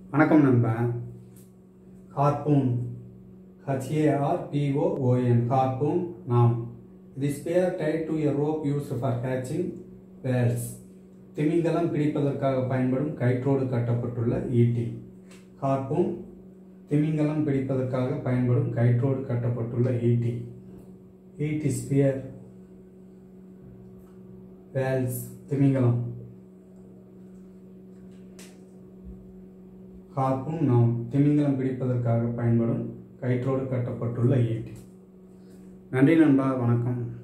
வணக்கம் நண்பா. Harpoon HARPOON harpoon நாம் this spear tied to a rope used for catching whales. திமிங்கலம் பிடிப்பதற்காக பயன்படும் கயிற்றோடு கட்டப்பட்டுள்ள ஈட்டி. ஹார்பூன் திமிங்கலம் பிடிப்பதற்காக பயன்படும் கயிற்றோடு கட்டப்பட்டுள்ள ஈட்டி. ஈட்டி ஸ்பியர் whales திமிங்கலம். ஹார்பூன் நாம் திமிங்கலம் பிடிப்பதற்காக பயன்படும் கயிற்றோடு கட்டப்பட்டுள்ள ஈட்டி. நன்றி நண்பா, வணக்கம்.